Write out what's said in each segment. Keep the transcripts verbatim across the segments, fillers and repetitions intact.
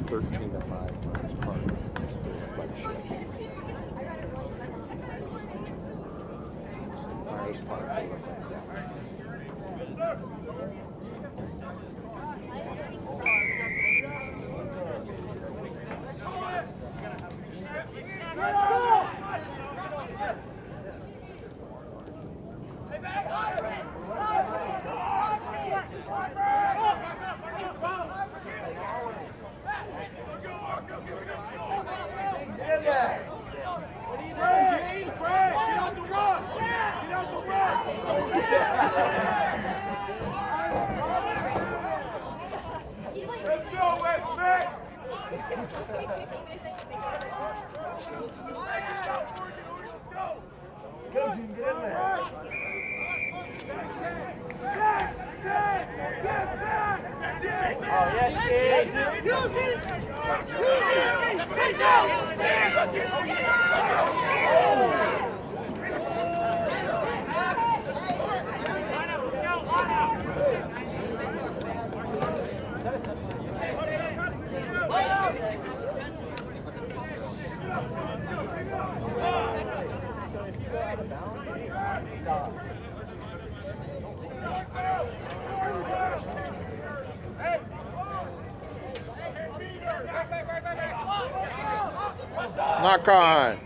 thirteen to five Myers Park. Like shit. Myers Park. Knock on.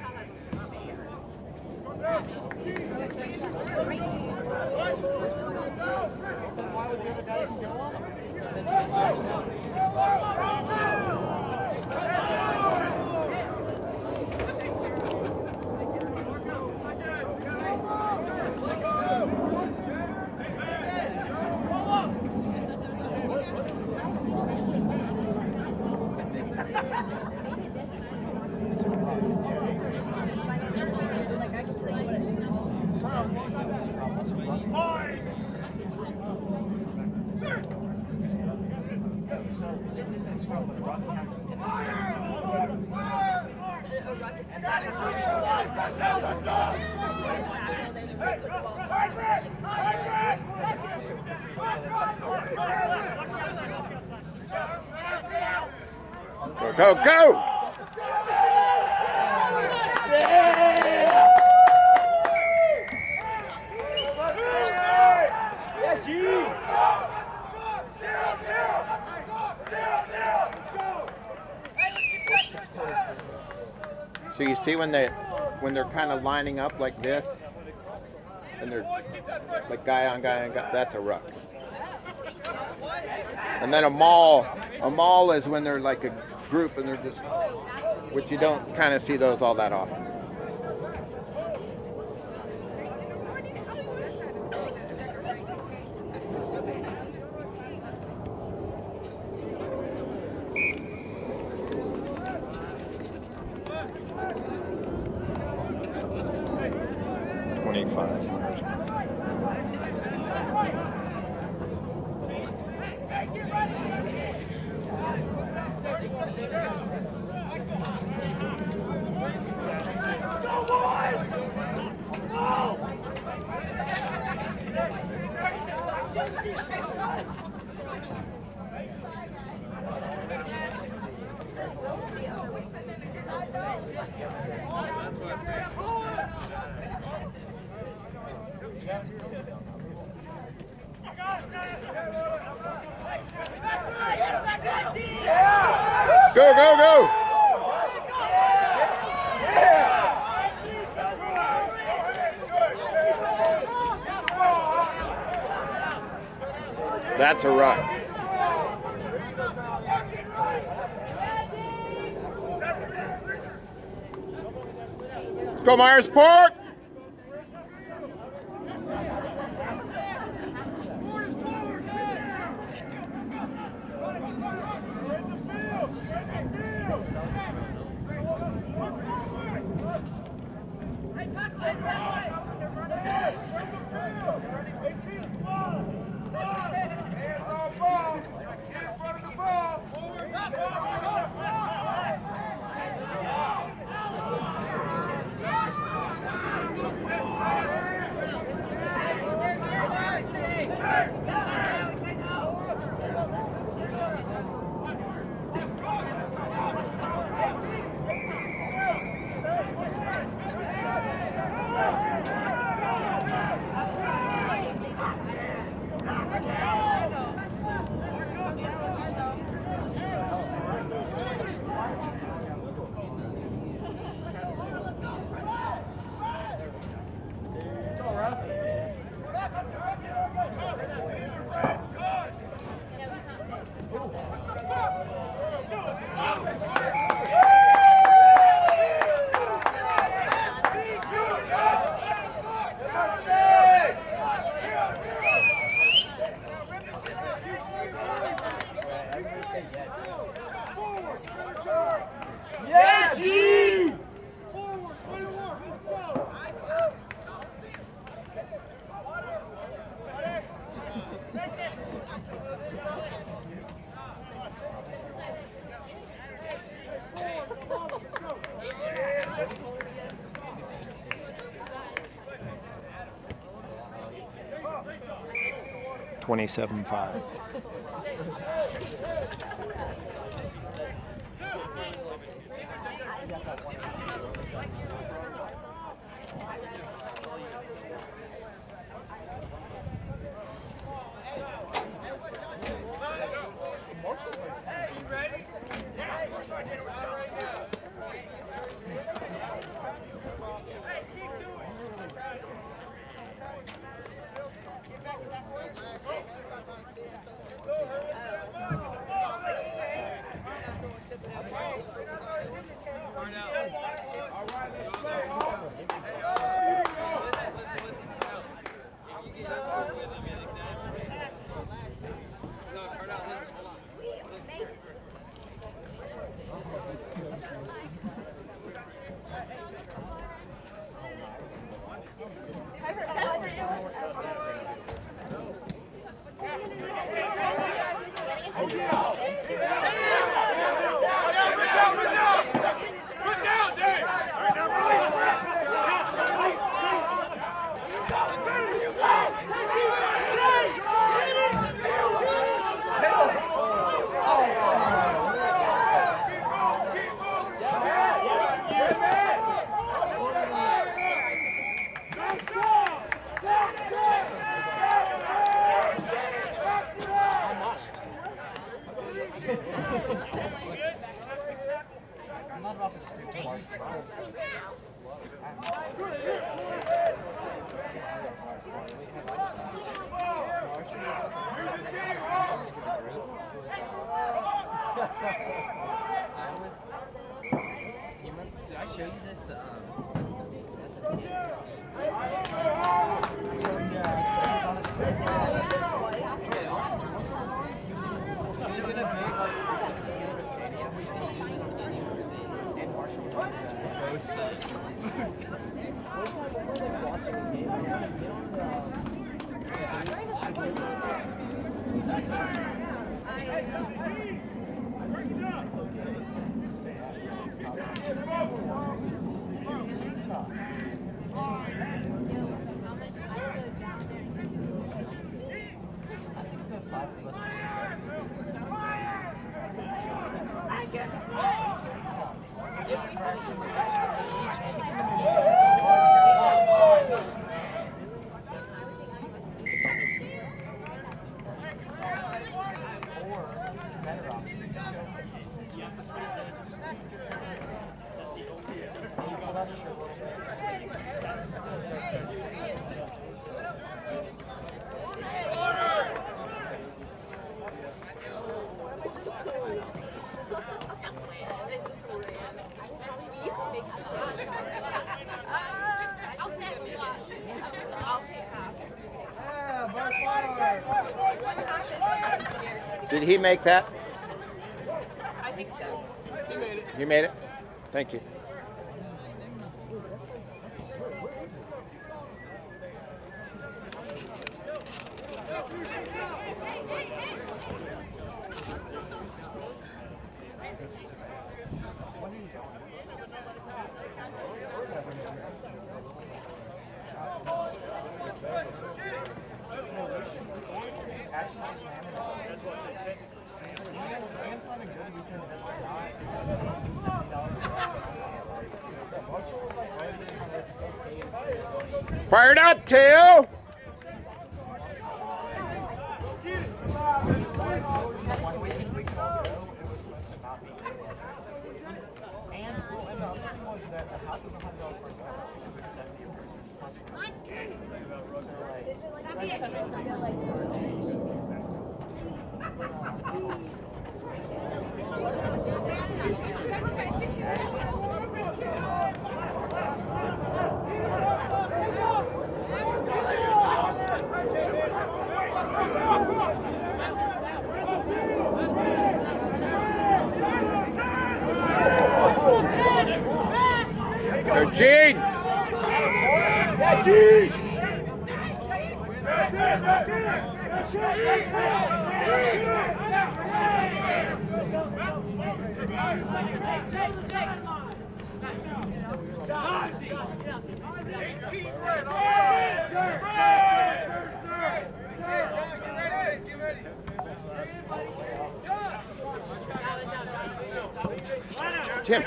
Go, go, go! So you see when they when they're kind of lining up like this, and they're like guy on guy on guy, that's a ruck. And then a maul, a maul is when they're like a group and they're just, which you don't kind of see those all that often. twenty-five. Go, go, go! That's a ruck. Let's go, Myers Park! twenty-seven five. I'm not about to stoop to Marshall's level. Did I show you this? The, um, yeah, so he's on his plate. You're gonna make like three sixty in the stadium where you can zoom in on anyone's face. And Marshall was on his back. Did he make that? I think so. he made it. You made it? Thank you. Fired up, Tail! One weekend we could all go, it was supposed to not be together. And, well, and the other thing was that the house is one hundred dollars per person, and the tickets are seventy a person plus room. So, like, that's seventy dollars per day. There's Gene! Yeah, Gene! Tim.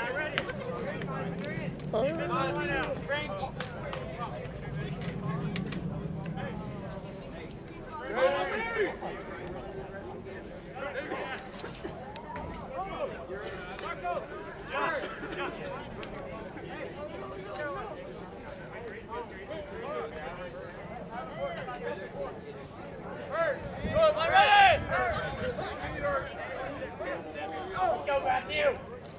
Let's go, Matthew.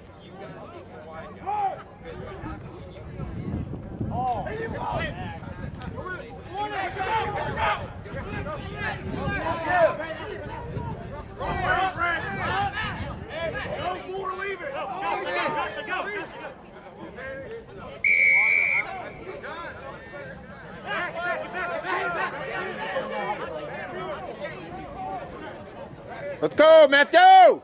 Let's go, Matthew!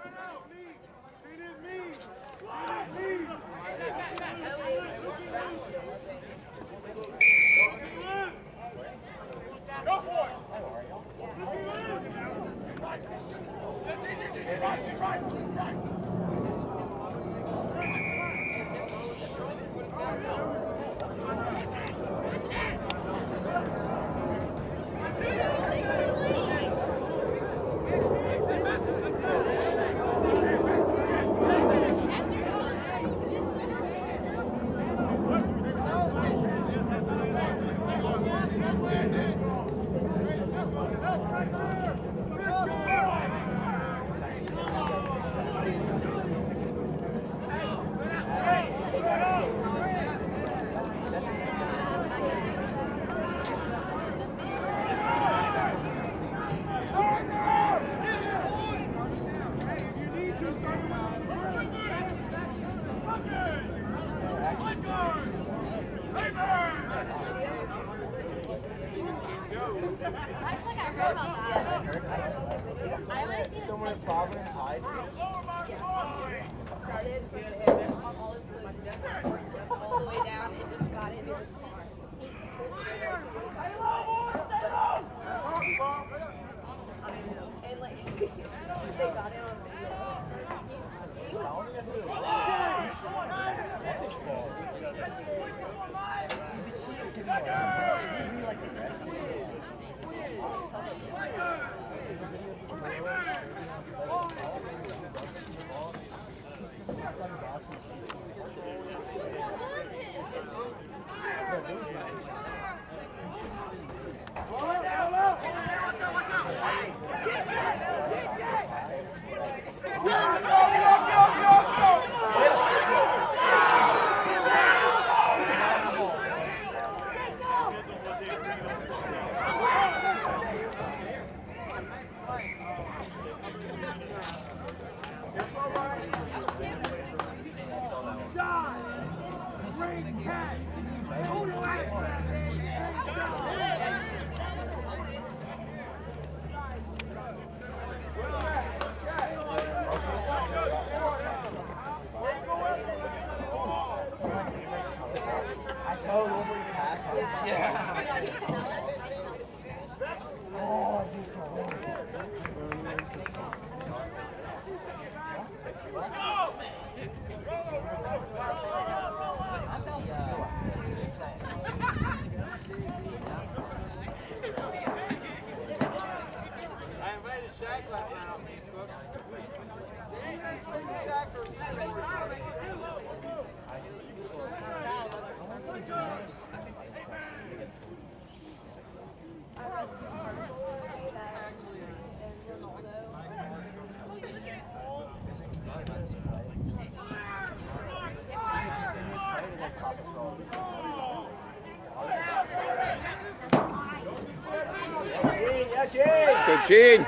Somewhere in Providence, Hyde. Started with all his food just all the way down and just got into his car. He and like they got in on video. He, he was That's his fault. See, the key is getting around. Maybe like the rest of this. I told him when he passed. Yeah. Oh, he's so I invited Shaq last night on Facebook. Shaq for Good, Gene.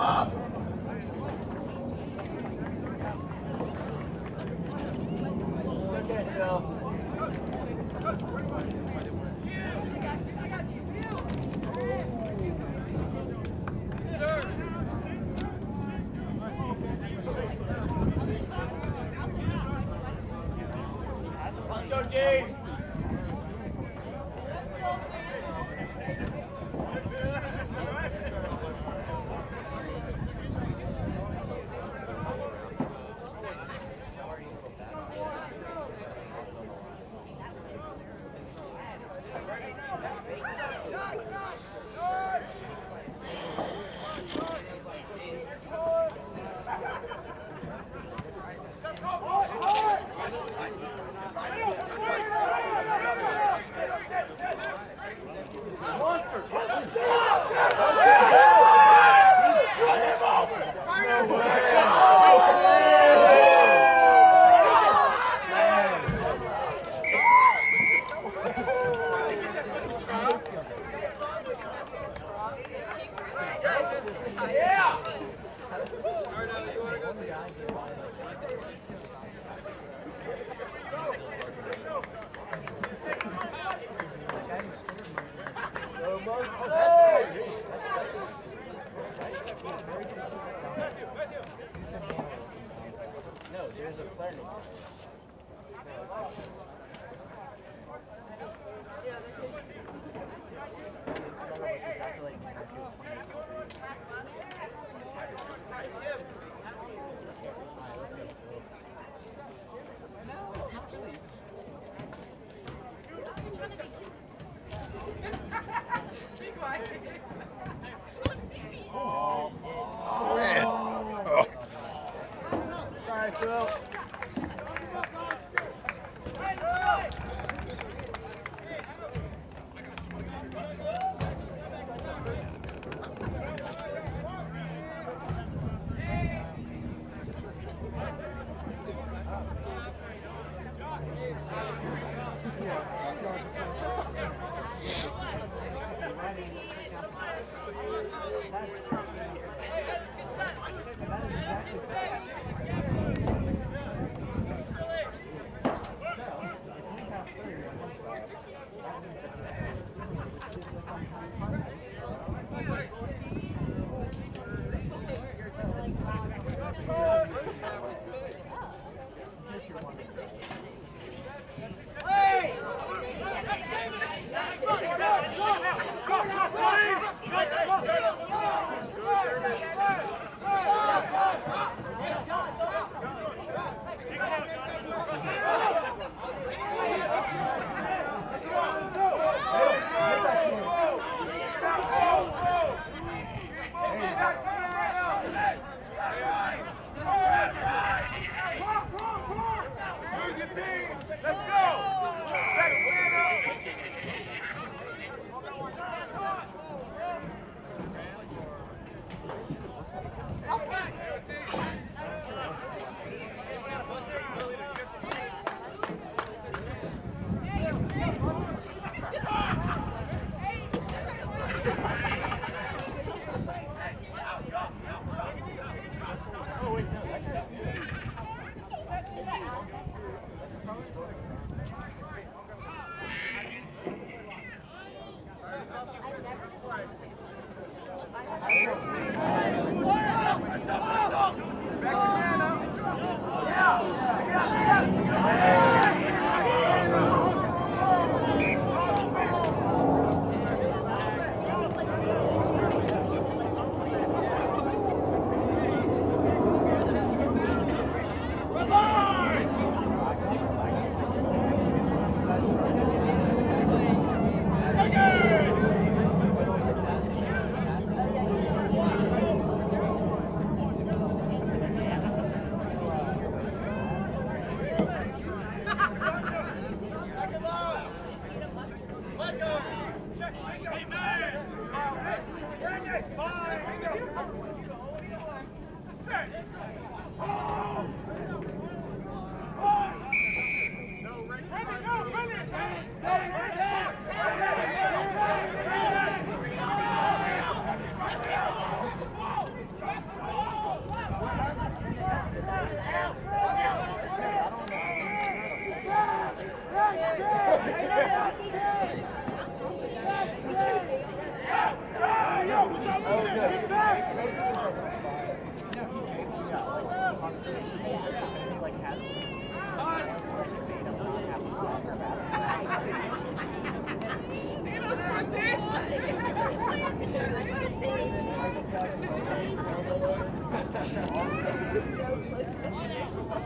That's a true story.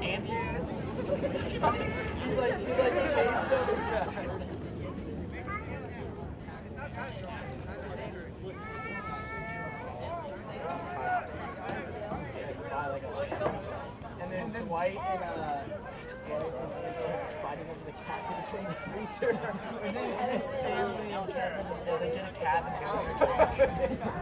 And he's this is just He's like, he's like, changed over. And then Dwight and uh, Dwight and Angel are fighting over the cat in the freezer. and then, and then Stanley and Kevin, and they get a cab and go to the track.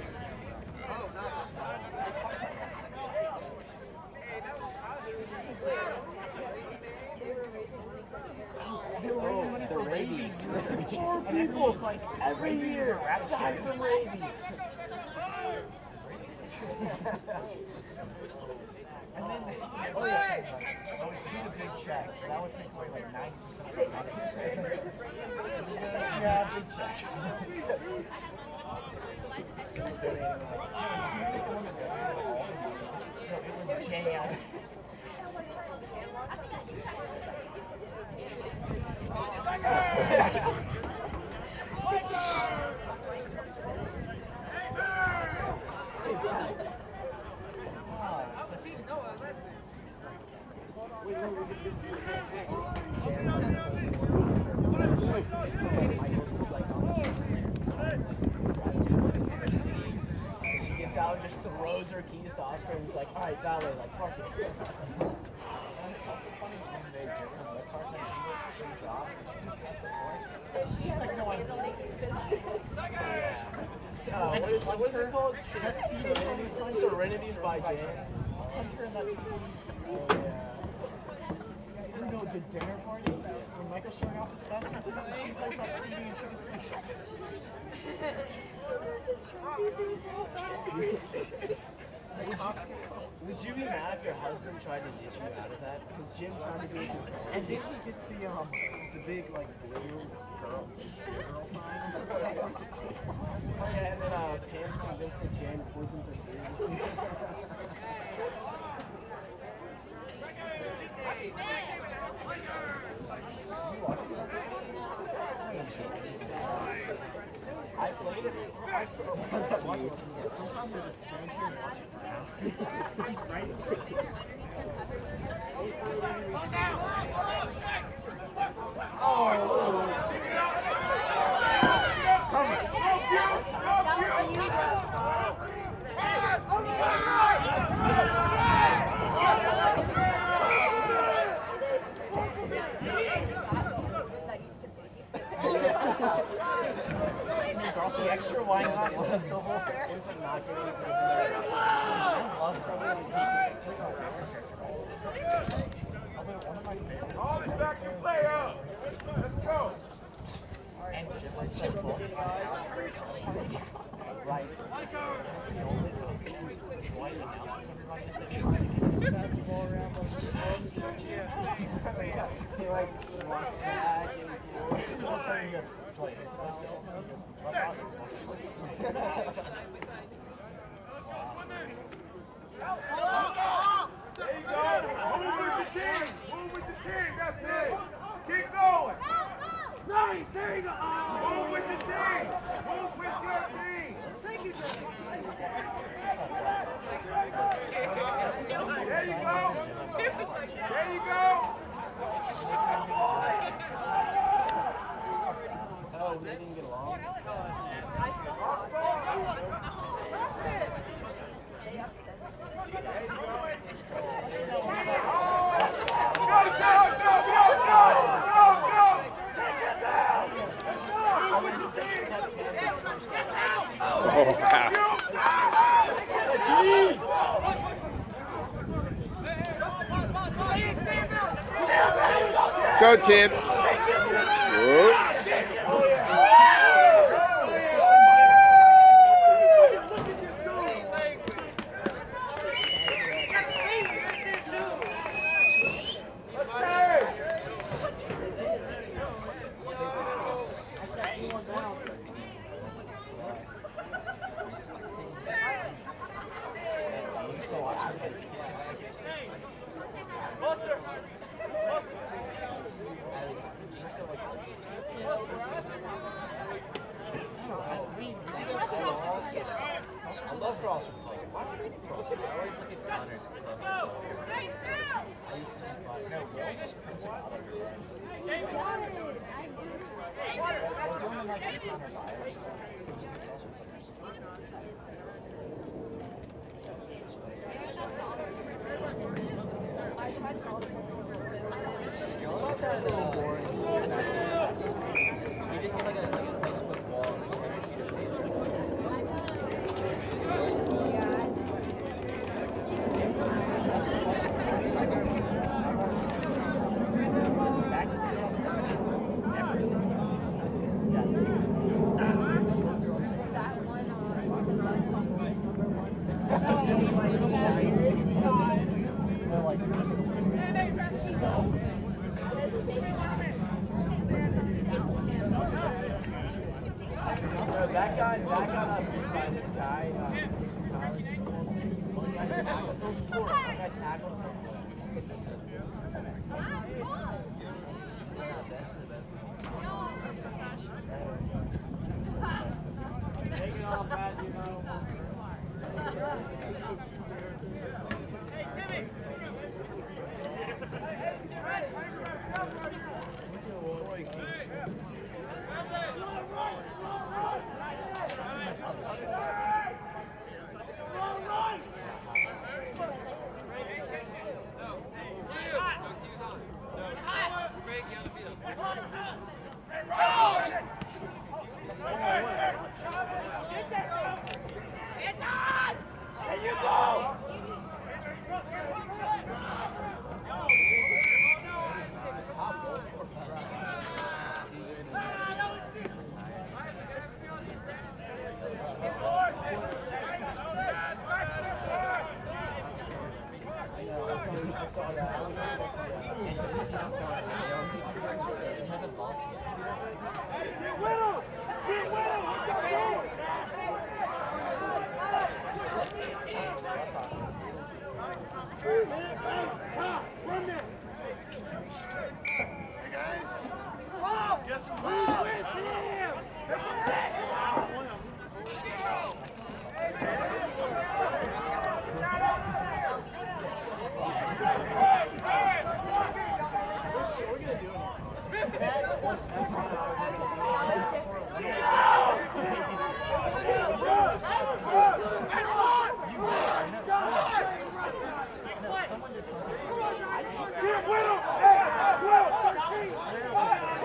They were raising money for rabies research. Poor And everyone people, was like, every rabies year, are die eradicated. from rabies. And then, oh yeah, like, so if you did a big check, that would take away like ninety percent of your money. Because, yeah, big check. He was the one that donated all the movies. No, it was Jan. She gets out and just throws her keys to Oscar and is like, all right, valet, like, park it. And it's also funny when they give her the cars and she works three jobs and she just has the point. She's like, no, I'm Uh, what is, what is it called? That's Serenity, Serenity's by Jan. Hunter and that scene. Oh, yeah. You know, the dinner party when Michael's showing off his best friend, and she plays that C D and she just like. Would you be mad if your husband tried to ditch you out of that? Because Jim tried to do it. And then he gets the um the big like blue girl girl sign and that's like on the table. Oh, yeah, and then uh, Pam's convinced that Jan poisons her food. I played it. I watch it. Sometimes I just stand here and watch it for hours. It stands right in front of me. There's all the extra wine glasses and silverware. It was like not getting it. I love Toby. He's just my favorite character. Although one of my favorite. All is back in play up. Let's go. And Jim likes that book. Right. That's the only book. Dwight announces everybody as they try to get this basketball around. Master Jim. He like walks back and forth. One time he goes, Dwight, who's the best salesman? He goes, what's up? He walks away. There you go. Move with your team. Move with your team. That's it. Keep going. Nice. There you go. Move with your team. Move with your team. Thank you, Jay. There you go. There you go. Oh, they didn't get along? I still thought they upset me. Go, go, go, go, go, go, go. Take it down. Move with your team. Oh, wow. Go, Chip. Whoop. just prints it out every day. They're doing them like in front of fire and stuff. It just keeps all sorts of stuff. I tried solitaire a little bit. It's just solitaire is a little boring. You just need like a like a nice quick wall and you have to shoot Back to two thousand nineteen. Every single one. Yeah, because That one on the left number one. they're like, No, that guy, that got uh, beat by this guy. Uh, he's in college. One guy just has to throw the floor. One guy tackled something. Take it off, Matt, you know. There you go. I saw that. I was like, and he's not going. They haven't lost yet. Get with him. Get with him. Hey guys. Get some love. someone did something. Get with him. Hey, well,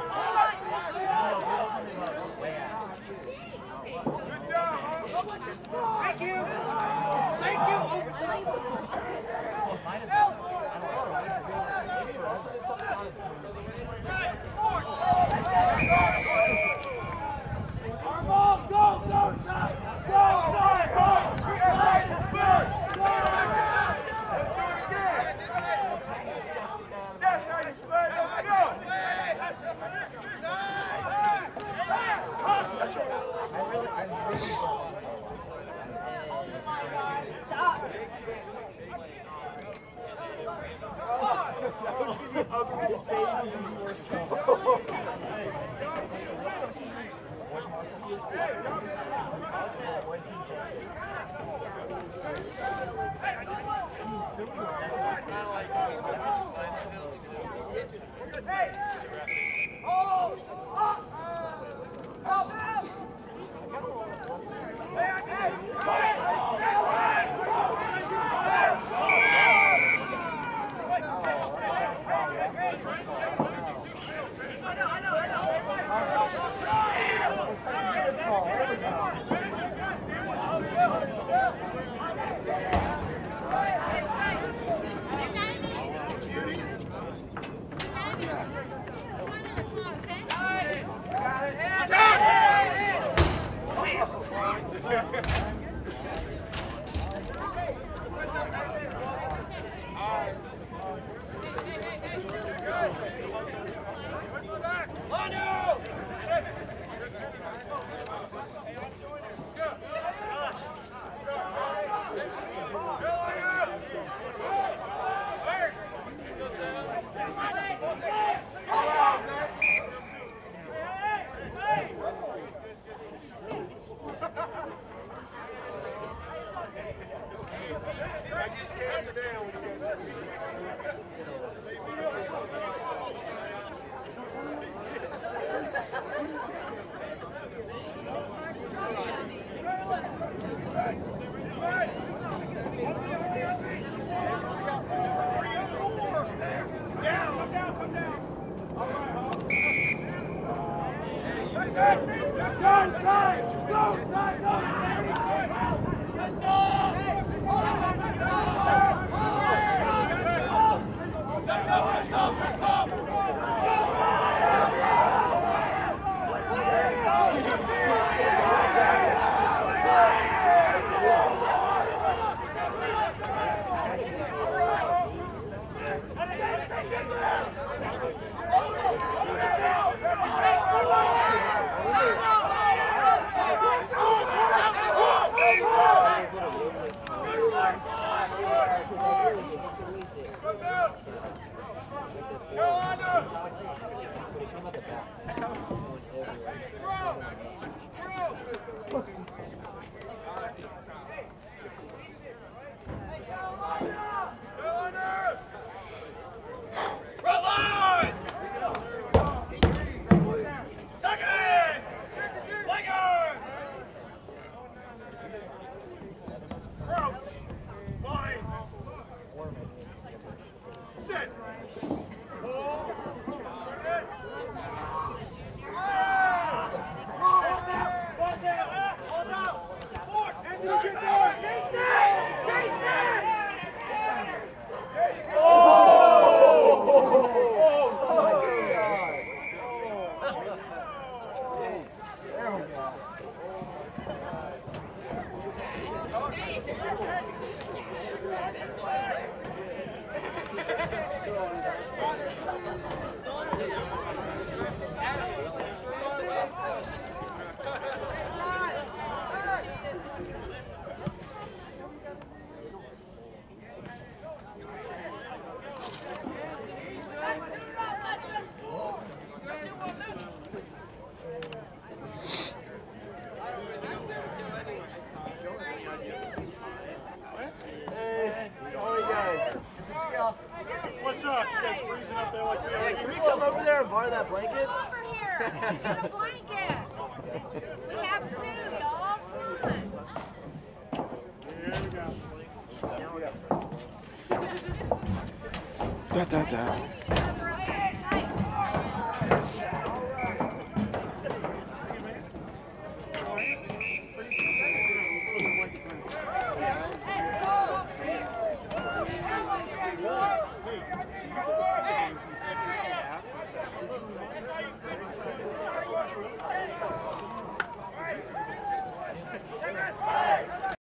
good job. Thank you. Thank you. Overtime. Go, go, go, go, go, go. That's how you play. Let's go. Stop. I just came today when you get What's up? You guys freezing up there like we are? Can we come over there and borrow that blanket? Over here. The blanket. We have two, y'all. Come on. Here we go. Da, da, da.